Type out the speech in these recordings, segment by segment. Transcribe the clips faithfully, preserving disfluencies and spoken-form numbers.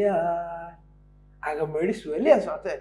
يا عقب ما يريس ولا ساعتين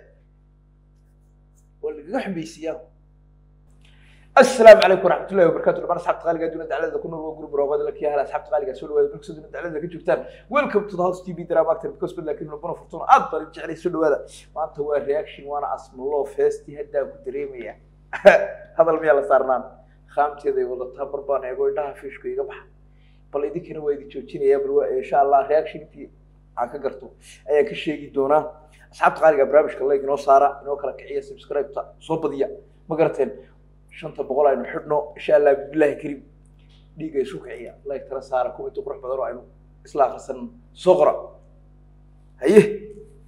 واللي قحم بيسياه السلام عليكم ورحمة الله وبركاته. لما أصحاب تغالي قاعدين ندعي على كنا نروح جروب رواد لك يا هلا أصحاب تغالي قاعد سولوا بالكسود ندعي على ذا كجبتان ويلكم تو هاوس تي في دراما أكتر بكوس لكن ربنا فرطونا أكبر يرجع لي سولوا هذا ما أنت هو الرياكشن وأنا اسم الله فيستي هدا كدريمية هذا المياه صارنا خامتي ذي والله تهبر بنا يقول ده فيش كي يقبح بل إذا كانوا ويدي تشوفين يا برو إن شاء الله رياكشن في عك قرطو أي كشيء جدونا أصحاب تغالي قبل برامج كله يجنو صارا إنه كلا كعية سبسكرايب تا صوب ضيا ما قرتين شنطة بقولها إنه حدنا إن شاء الله بالله كريم ديجا يسوق عيا الله يترى ساركم أنتم بروح بدروا إنه إصلاح سن صغرى هيه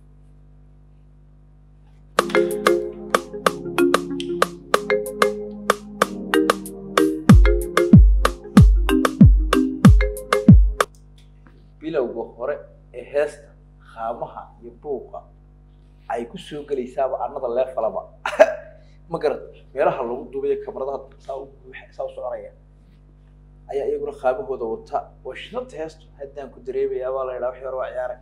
بلا وبخورة هست خامها يبوقا أي كسر قلي سابع أنا ضل لا فلا ما قرأت ميرها لو دوبي كاميرا ساو ساو صورية أي يقول خابه هو دوتا وشنط هست هدان كدريبي يا والله لا وحير وعيارك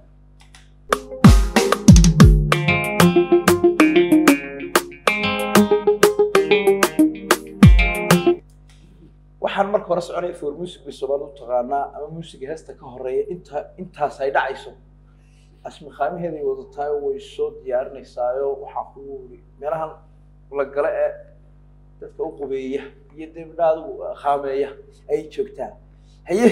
waxaan marka hore soconay for music bisoobaad u taqaanaa ama music heesta ka horeeya inta intaas ay dhacayso asmi qaamaheeda ay wadataa way soo diyaarinaysaa waxa ku meelahan la gala ee dadka u qubeeya iyo dibdhaadu qaameeya ay joogtaan haye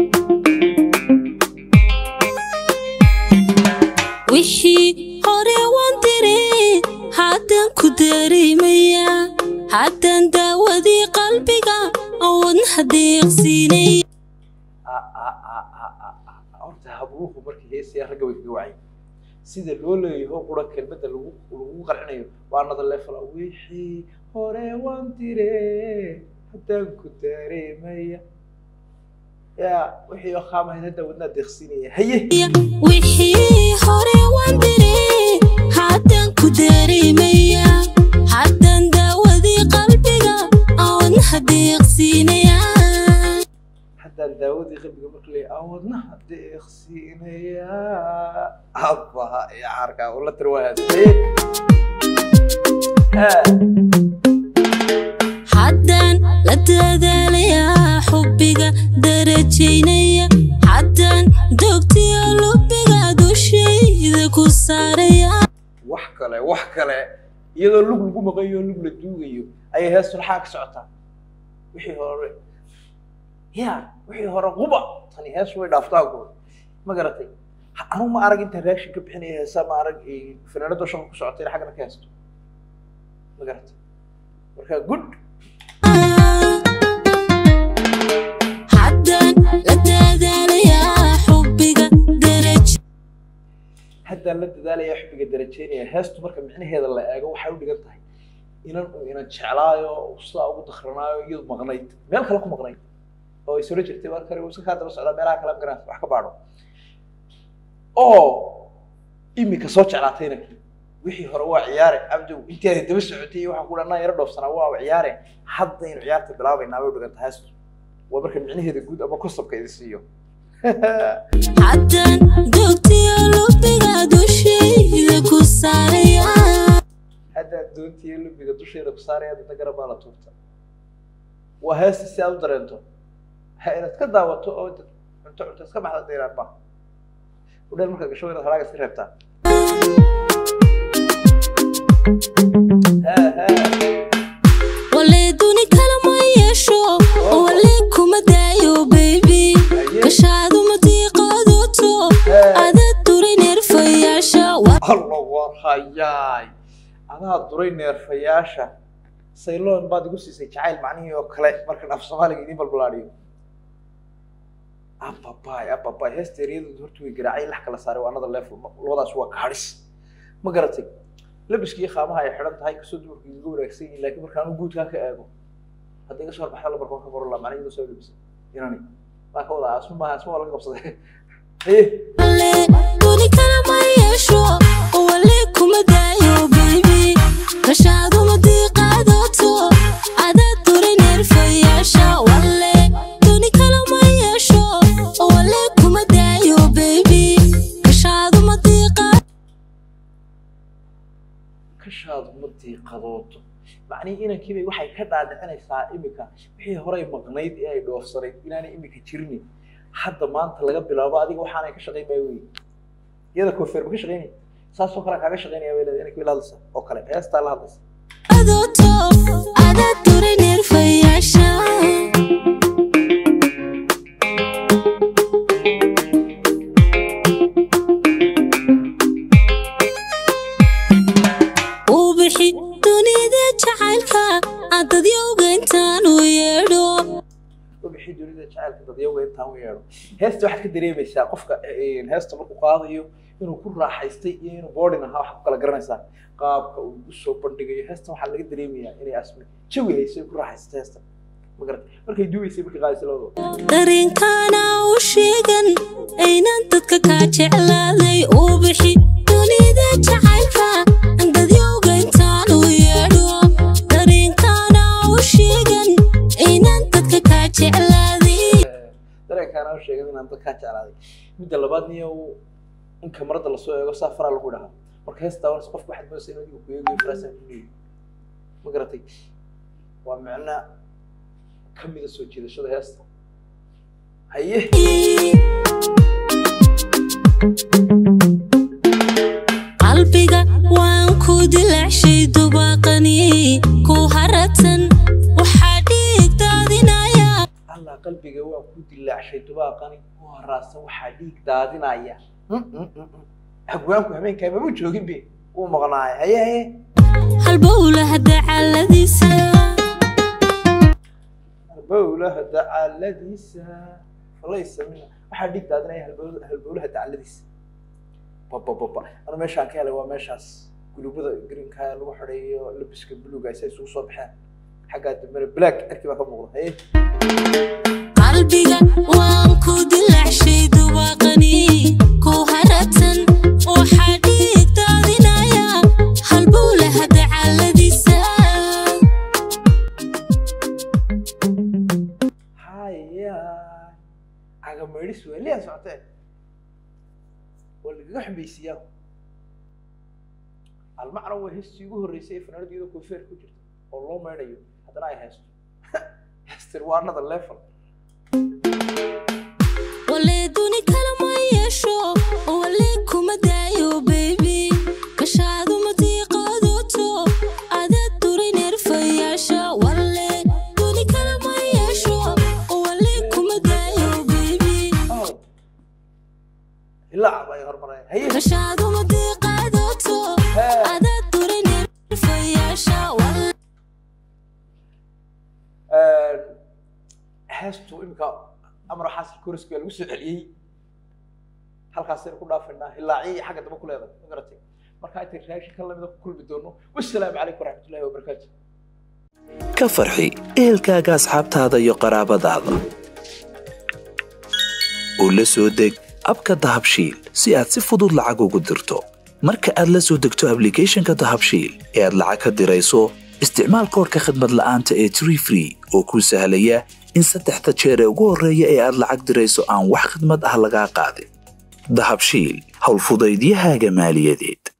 wixii hore waan diray hadan ku dareemaya hadan daawadii qalbiga أون حديقسيني آه آه آه آه آه أنت هبوه ومركي هي سيارة جوي جوعي سيد اللولي هو قرا كلمة اللو اللو قرعنيه وأنا ضل فلا ويحي هوري وانتري حتى كتاري مية يا وحي خامة هذا ودنا دخسيني هي وحي هوري وانتري حتى كتاري مية حتى داودي قلبي أون حديقسيني حتى داودي قلبي مكلي أون حديقسيني أبا يا عركة ولا تروها حتى لا تدالي يا حبك درجيني حتى دوبتي لبك دوشي ذاك السارية وحكله وحكله يلا لوك لوك مغيو لوك لدوغيو أي هاس الحاك سعطان وحي هوري يا وحي هوري غبا تاني هاس وي دافتاكو ما قرأتي أنا ما أرق أنت رياكشن كبحني هاسا ما أرق فنانا دو شغل كسعطين حاجة نكاستو ما قرأتي وركا قد حدا لا تدالي يا حبك درج حدا لا تدالي يا حبك درجيني هاستو مركا معني هذا اللي أقو حاول قلتها إن إن شعلايو وصلا أو دخرنايو يد مغنيت مال خلق مغنيت أو يسوي جرتي باركري وسكات بس على ملاك كلام جراف وحكي بعده أو إمي كصوت شعلاتينك وحي هروا عياري أبدو أنت هذه تبص عتي وحقول أنا يردو في سنوات وعياري حظين عيارتي بلاوي ناوي بقت هاست وبركة معني هذا جود أبغى قصة كذا سيو حتى دوتي لبك دوشي ذاك السارية هذا دونتي اللي بيقدر شيء رقصاري هذا تجرب على طوفته وهاس الساو درنتو هاي تكذا وتو أو أنت أنت تسكب على دير أربعة وده المركب شوي ده هلاقي سريبتا ها ها ولي دوني كلام يشو ولي كوما دايو بيبي كشادو مديقة دوتو هذا دوري نرفي ياشا الله ورحياي أنا دورين نرفياشة سيلون بعد قصي سيجعل معني وكلا مركن أفصال جديد بالبلاديو أبا باي أبا باي هستيريد دورتو يقرأي لحق لصاري وأنا ضل في الوضع سوا كارس ما قرأتي لبس كي خامها هاي حرمت هاي كسود يقول ركسي لكن مركانو جود كاك أبو هذا يقصر بحال بركون خبر الله معني يدوسوا لبس يعني ما كولا اسمه ما اسمه ولا قبصة إيه دوني كلام يشو ولي كوما دايو بيبي كشادو مديقة دوتو عدا دوري نرفي ياشا ولي دوني كلام يشو ولي كوما دايو بيبي كشادو مديقة diiqadooto macnihii inankii bay waxay ka dhaadhicinaysaa imika wixii horey maqnayd ee ay dhoofsanayd inaanay imika jirin hadda maanta laga bilaabo adiga waxaanay ka shaqaynaya wey iyada koofeer ma ka shaqaynaya saas oo kale kaaga shaqaynaya bay leedahay inankii la hadlaysa oo kale heestaa la hadlaysa adooto ada duray neerfayaasha ubixi dunida jacaylka dadyowga intaan u yeedho ubixi dunida jacaylka dadyowga intaan u yeedho heesta waxaad ka dareemaysaa qofka heesta markuu qaadayo inuu ku raaxaystay iyo inuu boarding ahaa waxa ku kala garanaysaa qaabka uu u soo bandhigayo heesta waxaa laga dareemayaa inay asmi jawi haysay ku raaxaystay heesta magarad markay duubaysay markay qaadaysay labadooda dareenkaana u sheegan aynan dadka kaa jeclaaday ubixi dunida jacaylka dadyowga intaan u yeedho dareenkaana u sheegan aynan dadka kaa jeclaaday dareenkaana u sheegan inaan dadka kaa jeclaaday midda labaad niyo in kamarada la soo eego safara lagu dhaha marka heesta warsi qofku waxaad moodaysaa inuu ku eego farasan ku leeyahay ma garatay waa macna kamida soo jeedashada heesta haye qalbiga waan ku dilacshay dubaaqani ku haratan waxaa dhiig daadinaya allah qalbiga waan ku dilacshay dubaaqani ku haraasan waxaa dhiig daadinaya hagwaanku habeenkaa mama joogin be uu maqnaay haye haye halbowlaha dacaladiisa halbowlaha dacaladiisa falaysa mina waxaa dhiig daadinaya halbowlaha dacaladiisa babababa ana meeshaan ka helay waa meeshaas gulubada greenka lagu xidhayo labiska buluuga ay isugu soo baxeen xaggaa dambena black arki baa ka muuqda haye qalbiga waan ku dilacshay dubaaqani ku haratan waxaa dhiig daadinaya halbowlaha dacaladiisa haya cagameedhis weeliyaa socotee waa lagaga xumbaysiiyaa almacna waa heestii ugu horreysay ee fanaanada iyadoo koofeer ku jirta oo loo meedhayo haddana ay heesto heestir waa another level wale duni kala ma yeesho wale kuma daayo baby kashaadu ma diiqadooto ada duray neerfayaasha wale duni kala ma yeesho wale kuma daayo baby ilaa abay hormaray haye kashaadu ma diiqadooto ada duray neerfayaasha wale heestu imika amar xasil kuriska lagu soo celiyay halkaas ku dhaafina hilaaci xagga daba ku leedahay ma garatay marka ay raashin ka lamida ku kulmi doono wassalaamu calaykum waraxmatullaahi wabarakaatuh ka farxi ehelkaaga asxaabtaada iyo qaraabadaada oo la soo deg abka dahabshiil si aad si fudud lacag ugu dirto marka aad la soo degto applicationka dahabshiil ee aad lacag ka dirayso isticmaal koodhka khidmad la'aanta ee tree free oo kuu sahlaya in saddexda jeer ee ugu horreeya ee aad lacag dirayso aan wax khidmad ah lagaa qaadin dahabshiil howlfudaydiyahaaga maaliyadeed